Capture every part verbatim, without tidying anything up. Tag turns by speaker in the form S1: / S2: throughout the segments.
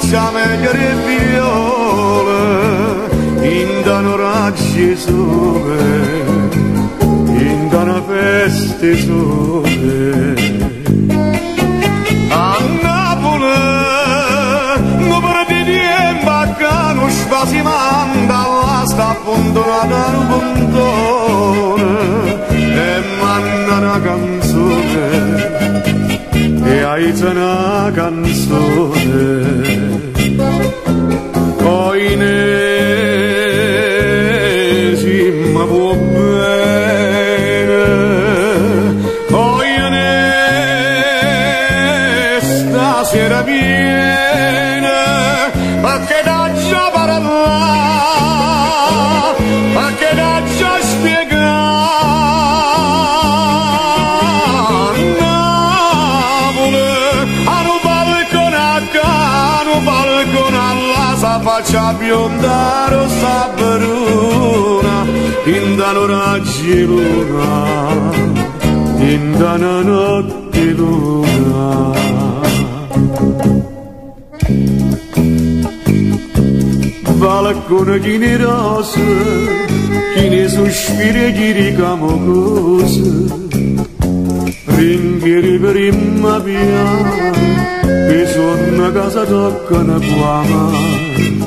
S1: faccia meglio le viole, indano raggi sole, indano feste sole. A Napoli, non prendi baccano, spasimanda, là sta abbandonata un pontone, e manna una canzone, e hai una canzone. Poi ne si ma può bene, poi ne stasera viene, perché da già parlare, perché da già spiegare. Faccia bionda rossa bruna, indano raggi luna, indano notte luna. Balcone chi ne rose, chi ne sospira, chi ricamo cose, ringhieri prima piano, e suona casa toccano qua mano.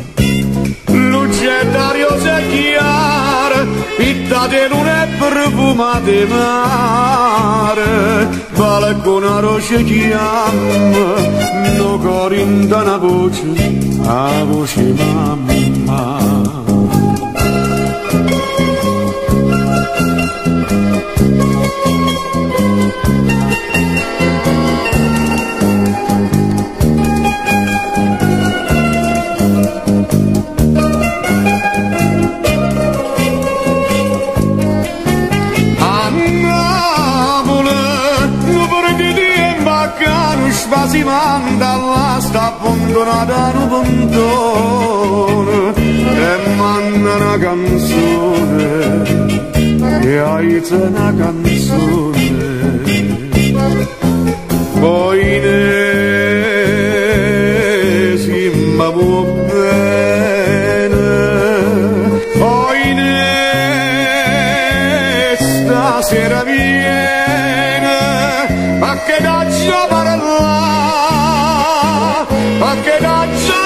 S1: Luce d'ariosa chiara, pitta di luna e profuma di mare, balcone a roce chiama, no corinda una voce, a voce mamma. Si manda là sta abbandonata un pontone, e manna una canzone, e hai una canzone. Poi ne si ma può bene, poi ne stasera viene, ma che da già parlare, ma che da già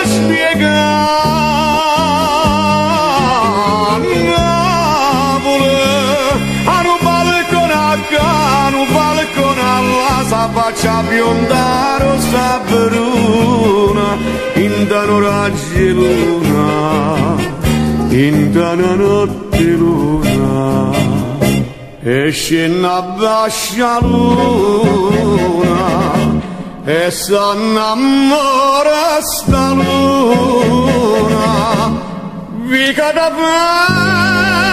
S1: spiegare. Napoli, a un balcone a un balcone alla sa faccia bionda rossa bruna, indano raggi luna, indano notte luna, e scena bascia luna, e s'annamora sta luna, vica da